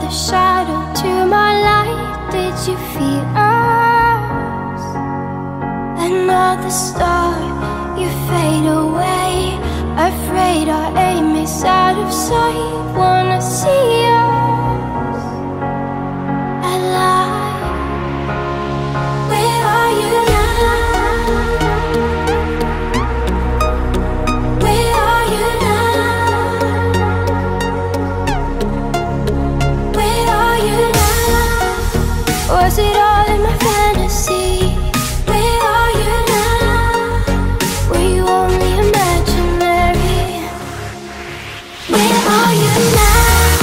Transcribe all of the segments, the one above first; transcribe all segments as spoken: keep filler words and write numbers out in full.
a shadow to my light. Did you feel us? Another star, you fade away. Afraid our aim is out of sight. Wanna see us alive. Where are you now? Where are you now? Where are you now? Was it all in my fantasy? Where are you now? Were you only imaginary? Where are you now?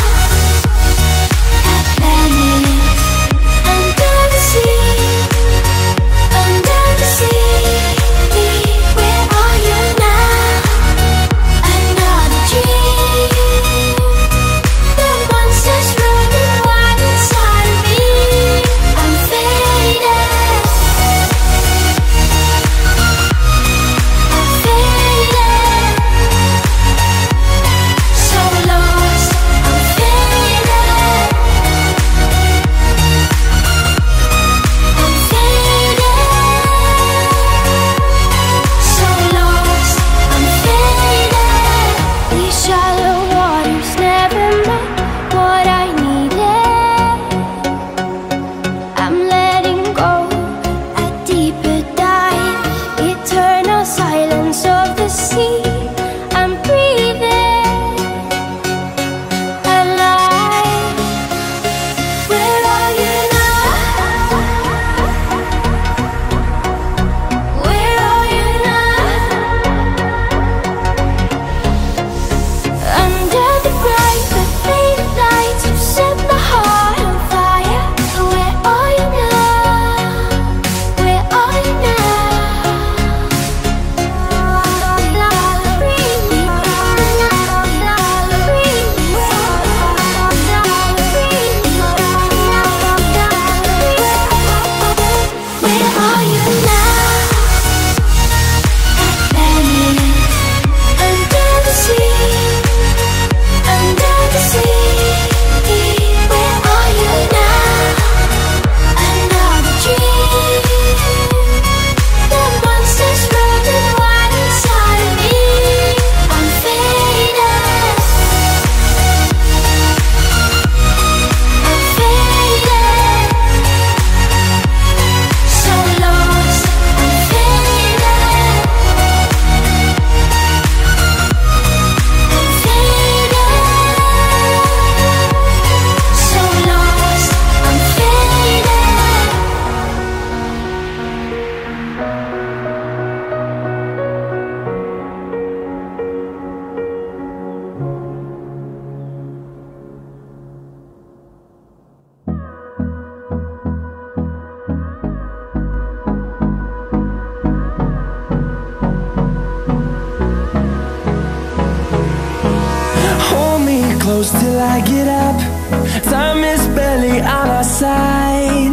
Close till I get up. Time is barely on our side.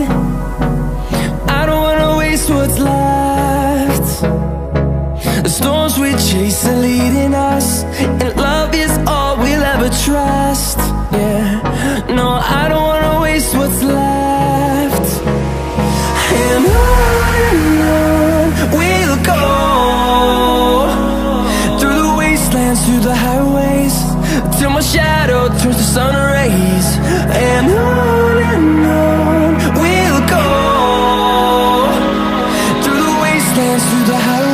I don't wanna waste what's left. The storms we chase are leading us, and love is all we'll ever trust. Yeah, no, I don't wanna waste what's left. And on and on we'll go, through the wastelands, through the highways, till my shadow turns to sun rays. And on and on we'll go, through the wastelands, through the highways.